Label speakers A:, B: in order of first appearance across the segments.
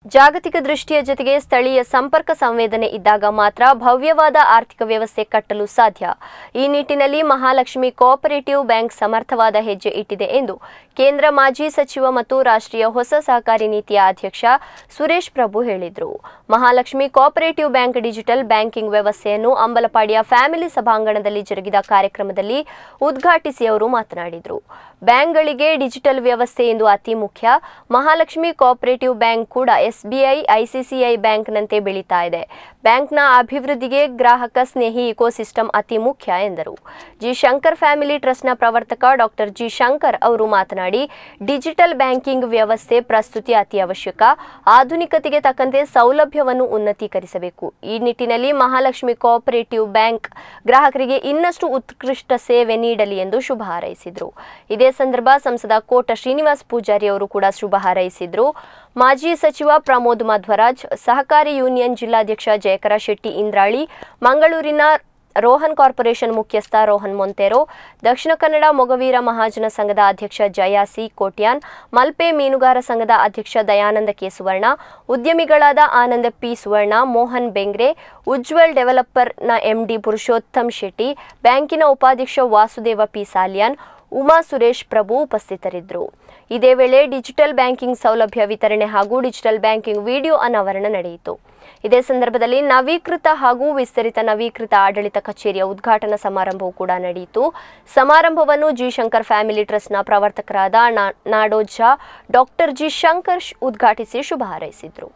A: ಜಾಗತಿಕ ದೃಷ್ಟಿಯ ಜೊತೆಗೆ ಸ್ಥಳೀಯ ಸಂಪರ್ಕ ಸಂವೇದನೆ ಇದ್ದಾಗ ಮಾತ್ರ ಭವ್ಯವಾದ ಆರ್ಥಿಕ ವ್ಯವಸ್ಥೆ ಕಟ್ಟಲು ಸಾಧ್ಯ. ಈ ನಿಟ್ಟಿನಲ್ಲಿ ಮಹಾಲಕ್ಷ್ಮಿ ಕೋಆಪರೇಟಿವ್ ಬ್ಯಾಂಕ್ ಸಮರ್ಥವಾದ ಹೆಜ್ಜೆ ಇಟ್ಟಿದೆ ಎಂದು ಕೇಂದ್ರ ಮಾಜಿ ಸಚಿವ ಮತ್ತು ರಾಷ್ಟ್ರೀಯ ಹೊಸ ಸಹಕಾರಿ ನೀತಿಯ ಅಧ್ಯಕ್ಷ ಸುರೇಶ್ ಪ್ರಭು ಹೇಳಿದರು. Mahalakshmi cooperative bank digital banking ವ್ಯವಸ್ಥೆಯನ್ನು ಅಂಬಲಪಾಡಿಯ ಫ್ಯಾಮಿಲಿ ಸಭಾಂಗಣದಲ್ಲಿ ಜರುಗಿದ ಕಾರ್ಯಕ್ರಮದಲ್ಲಿ ಉದ್ಘಾಟಿಸಿ ಅವರು ಮಾತನಾಡಿದರು. ಬ್ಯಾಂಕ್ಗಳಿಗೆ ಡಿಜಿಟಲ್ ವ್ಯವಸ್ಥೆ ಎಂದು ಅತಿ ಮುಖ್ಯ. ಮಹಾಲಕ್ಷ್ಮಿ ಕೋಆಪರೇಟಿವ್ ಬ್ಯಾಂಕ್ ಕೂಡ ಎಸ್ಬಿಐ, ಐಸಿಐಸಿಐ ಬ್ಯಾಂಕ್ನಂತೆ ಬೆಳೀತಾ ಇದೆ. ಬ್ಯಾಂಕ್ನ ಅಭಿವೃದ್ಧಿಗೆ ಗ್ರಾಹಕ ಸ್ನೇಹಿ ಇಕೋಸಿಸ್ಟಮ್ ಅತಿ ಮುಖ್ಯ ಎಂದರು. ಜಿ ಶಂಕರ್ ಫ್ಯಾಮಿಲಿ ಟ್ರಸ್ಟ್ನ ಪ್ರವರ್ತಕ ಡಾಕ್ಟರ್ ಜಿ ಶಂಕರ್ ಅವರು ಮಾತನಾಡಿ, ಡಿಜಿಟಲ್ ಬ್ಯಾಂಕಿಂಗ್ ವ್ಯವಸ್ಥೆ ಪ್ರಸ್ತುತಿ ಅತಿ ಅವಶ್ಯಕ. ಆಧುನಿಕತೆಗೆ ತಕ್ಕಂತೆ ಸೌಲಭ್ಯವನ್ನು ಉನ್ನತೀಕರಿಸಬೇಕು. ಈ ನಿಟ್ಟಿನಲ್ಲಿ ಮಹಾಲಕ್ಷ್ಮಿ ಕೋಆಪರೇಟಿವ್ ಬ್ಯಾಂಕ್ ಗ್ರಾಹಕರಿಗೆ ಇನ್ನಷ್ಟು ಉತ್ಕೃಷ್ಟ ಸೇವೆ ನೀಡಲಿ ಎಂದು ಶುಭ ಹಾರೈಸಿದರು. ಇದೇ ಸಂದರ್ಭ ಸಂಸದ ಕೋಟ ಶ್ರೀನಿವಾಸ್ ಪೂಜಾರಿ ಅವರು ಕೂಡ ಶುಭ ಹಾರೈಸಿದರು. ಮಾಜಿ ಸಚಿವ ಪ್ರಮೋದ್ ಮಧ್ವರಾಜ್, ಸಹಕಾರಿ ಯೂನಿಯನ್ ಜಿಲ್ಲಾಧ್ಯಕ್ಷ ಜಯಕರ ಶೆಟ್ಟಿ ಇಂದ್ರಾಳಿ, ಮಂಗಳೂರಿನ ರೋಹನ್ ಕಾರ್ಪೊರೇಷನ್ ಮುಖ್ಯಸ್ಥ ರೋಹನ್ ಮೊಂತೆರೋ, ದಕ್ಷಿಣ ಕನ್ನಡ ಮೊಗವೀರ ಮಹಾಜನ ಸಂಘದ ಅಧ್ಯಕ್ಷ ಜಯ ಸಿ ಕೋಟ್ಯಾನ್, ಮಲ್ಪೆ ಮೀನುಗಾರ ಸಂಘದ ಅಧ್ಯಕ್ಷ ದಯಾನಂದ ಕೆ ಸುವರ್ಣ, ಉದ್ಯಮಿಗಳಾದ ಆನಂದ ಪಿ ಸುವರ್ಣ, ಮೋಹನ್ ಬೆಂಗ್ರೆ, ಉಜ್ವಲ್ ಡೆವಲಪರ್ನ ಎಂಡಿ ಪುರುಷೋತ್ತಮ್ ಶೆಟ್ಟಿ, ಬ್ಯಾಂಕಿನ ಉಪಾಧ್ಯಕ್ಷ ವಾಸುದೇವ ಪಿ ಸಾಲ್ಯಾನ್, ಉಮಾ ಸುರೇಶ್ ಪ್ರಭು ಉಪಸ್ಥಿತರಿದ್ದರು. ಇದೇ ವೇಳೆ ಡಿಜಿಟಲ್ ಬ್ಯಾಂಕಿಂಗ್ ಸೌಲಭ್ಯ ವಿತರಣೆ ಹಾಗೂ ಡಿಜಿಟಲ್ ಬ್ಯಾಂಕಿಂಗ್ ವಿಡಿಯೋ ಅನಾವರಣ ನಡೆಯಿತು. ಇದೇ ಸಂದರ್ಭದಲ್ಲಿ ನವೀಕೃತ ಹಾಗೂ ವಿಸ್ತರಿತ ನವೀಕೃತ ಆಡಳಿತ ಕಚೇರಿಯ ಉದ್ಘಾಟನಾ ಸಮಾರಂಭವೂ ಕೂಡ ನಡೆಯಿತು. ಸಮಾರಂಭವನ್ನು ಜಿ ಶಂಕರ್ ಫ್ಯಾಮಿಲಿ ಟ್ರಸ್ಟ್ನ ಪ್ರವರ್ತಕರಾದ ನಾಡೋಜ ಡಾಕ್ಟರ್ ಜಿ ಶಂಕರ್ ಉದ್ಘಾಟಿಸಿ ಶುಭ ಹಾರೈಸಿದರು.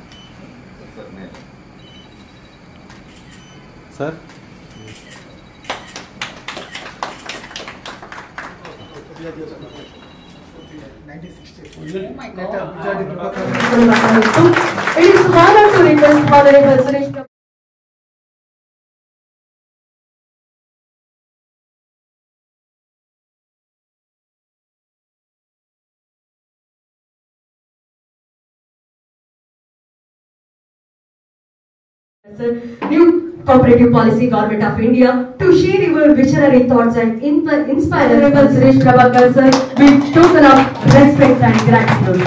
B: It is honor to request Honorable Suresh Prabhu. New cooperative policy government of India to share your visionary thoughts and inspire Honorable Suresh Prabhakar sir with token of respect and gratitude.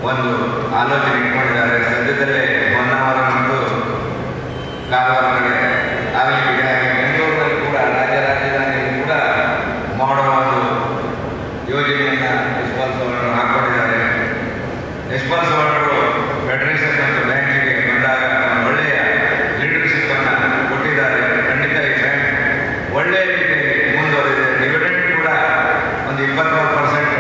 C: ಒಂದು ಆಲೋಚನೆ ಇಟ್ಕೊಂಡಿದ್ದಾರೆ. ಸದ್ಯದಲ್ಲೇ ಹೊನ್ನಾವರ ಮತ್ತು ಕಾರವಾರ ಕಡೆ ಆಗಲಿಕ್ಕೆ ಬೆಂಗಳೂರಿನಲ್ಲಿ ಕೂಡ ರಾಜ್ಯ ರಾಜಧಾನಿಯಲ್ಲಿ ಕೂಡ ಮಾಡೋ ಒಂದು ಯೋಜನೆಯನ್ನು ಯಶ್ಪಾಲ್ ಸವರ್ಣರು ಹಾಕ್ಕೊಂಡಿದ್ದಾರೆ. ಯಶ್ಪಾಲ್ ಸವರ್ಣರು ಫೆಡರೇಷನ್ ಮತ್ತು ಬ್ಯಾಂಕಿಗೆ ಬಂದಾಗ ಒಳ್ಳೆಯ ಲೀಡರ್ಶಿಪ್ ಅನ್ನು ಕೊಟ್ಟಿದ್ದಾರೆ. ಖಂಡಿತ ಈ ಬ್ಯಾಂಕ್ ಒಳ್ಳೆಯ ರೀತಿಯಲ್ಲಿ ಮುಂದುವರೆದಿದೆ. ಡಿವಿಡೆಂಡ್ ಕೂಡ ಒಂದು 23%,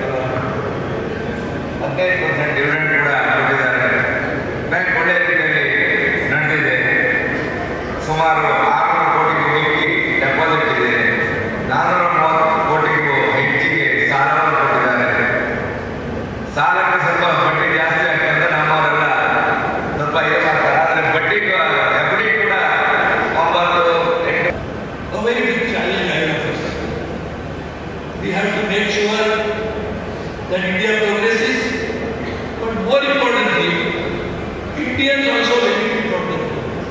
C: 15% ಡಿವಿಡೆಂಡ್ ಕೂಡ ಕೊಟ್ಟಿದ್ದಾರೆ. ಬ್ಯಾಂಕ್ ಒಳ್ಳೆಯ ರೀತಿಯಲ್ಲಿ ನಡೆದಿದೆ. ಸುಮಾರು 600 ಕೋಟಿಗೂ ಮಿಕ್ಕಿ ಡೆಪಾಸಿಟ್ ಇದೆ. 430 ಕೋಟಿಗೂ ಹೆಚ್ಚಿಗೆ ಸಾಲವನ್ನು ಕೊಟ್ಟಿದ್ದಾರೆ. ಸಾಲಕ್ಕೆ ಸ್ವಲ್ಪ ಬಡ್ಡಿ ಜಾಸ್ತಿ ಆಗ್ತದೆ, ನಮ್ಮವರೆಲ್ಲ ಸ್ವಲ್ಪ ಇದು ಮಾಡ್ತಾರೆ. ಆದರೆ ಬಡ್ಡಿ ಎಫ್ಡಿ ಕೂಡ 9-8.
D: A very big challenge ahead of us. We have to make sure that India progresses, but more importantly, Indians also benefit from it.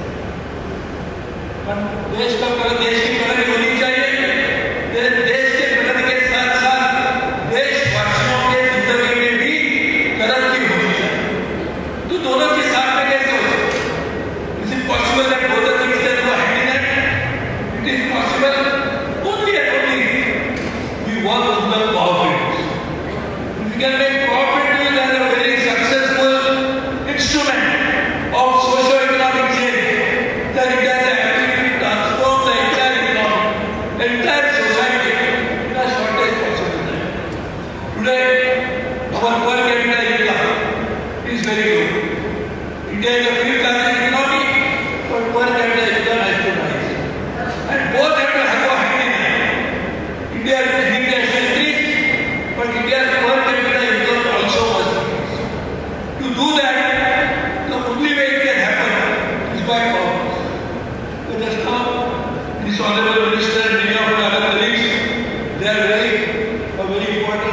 D: देश का देश की प्रगति होनी चाहिए. देश के प्रगति के साथ साथ देशवासियों के जिंदगी में भी तरक्की होनी चाहिए. तो दोनों के साथ में कैसे हो सकता है? Is it possible that both the things can go hand in hand? It is possible only and only if we work with the cooperatives. If we can make cooperatives as a very successful instrument of socio-economic change, then it has actually transformed the entire economy, the entire society in a shortest possible time. Today, our per capita income is very low. India is a free transit economy, but per capita income has to rise. And both have to go hand in hand. India has increased, but India's per capita income also must increase. To do that, the only way it can happen is by commerce. So just now, this honorable minister and many of the other colleagues, they are very important.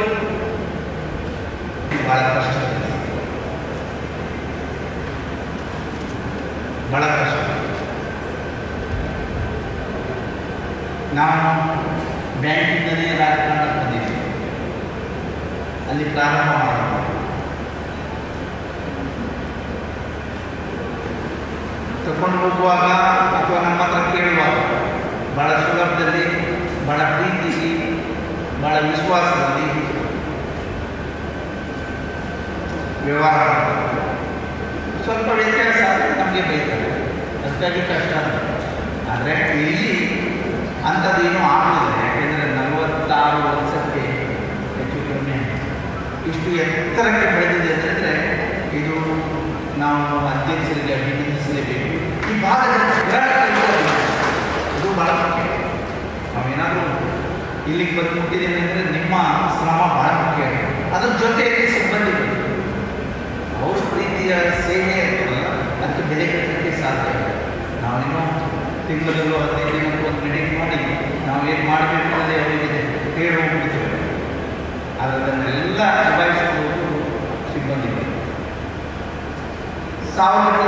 E: ಬಹಳ ಕಷ್ಟ, ಬಹಳ ಕಷ್ಟ. ನಾನು ಬ್ಯಾಂಕಿಂದಲೇ ರಾಜಕಾರಣ ಬಂದಿದ್ದೆ, ಅಲ್ಲಿ ಪ್ರಾರಂಭ ಮಾಡಿದೆ. ತಗೊಂಡು ಹೋಗುವಾಗ ಅಥವಾ ನಮ್ಮ ಹತ್ರ ಕೇಳುವಾಗ ಭಾಳ ಸುಲಭದಲ್ಲಿ, ಭಾಳ ಪ್ರೀತಿಗೆ, ಭಾಳ ವಿಶ್ವಾಸದಲ್ಲಿ ವ್ಯವಹಾರ ಮಾಡ್ತಾರೆ. ಸ್ವಲ್ಪ ವ್ಯತ್ಯಾಸ ಆದರೆ ನಮಗೆ ಬೈತಾರೆ, ಅದಕ್ಕಾಗಿ ಕಷ್ಟ. ಆದರೆ ಇಲ್ಲಿ ಅಂಥದ್ದೇನೂ ಆಗಲಿಲ್ಲ. ಯಾಕೆಂದರೆ 46 ವರ್ಷಕ್ಕೆ ಹೆಚ್ಚು ಕಡಿಮೆ ಇಷ್ಟು ಎತ್ತರಕ್ಕೆ ಬೆಳೆದಿದೆ ಅಂತಂದರೆ ಇದು ನಾವು ಅಧ್ಯಕ್ಷರಿಗೆ ಅಭಿನಂದಿಸಲೇಬೇಕು. ಈ ಭಾಗದ ಇದು ಭಾಳ ಮುಖ್ಯ. ನಾವೇನಾದರೂ ಇಲ್ಲಿಗೆ ಬಂದು ಮುಟ್ಟಿದ್ದೇವೆ ಅಂದರೆ ನಿಮ್ಮ ಶ್ರಮ ಭಾಳ ಮುಖ್ಯ. ಅದ್ರ ಜೊತೆಯಲ್ಲಿ ಸಿಬ್ಬಂದಿಗಳು ಅವ್ರ ಪ್ರೀತಿಯ ಸೇವೆ ಇರ್ತದಲ್ಲ, ಅದಕ್ಕೆ ಬೆಲೆ ಕಟ್ಟಲಿಕ್ಕೆ ಸಾಧ್ಯ. ನಾವೇನೋ ತಿಂಗಳಲ್ಲೂ 15 ದಿನಕ್ಕೂ ಒಂದು ಮೀಟಿಂಗ್ ಮಾಡಿ ನಾವು ಏನು ಮಾಡಬೇಕು ಅನ್ನೋದೇ ಅವರಿಗೆ ಹೇಳಿ ಹೋಗ್ಬಿಡ್ತೇವೆ. ಆದರೆ ಅದನ್ನೆಲ್ಲ ನಿಭಾಯಿಸುವುದು ಸಿಬ್ಬಂದಿಗಳು. 1000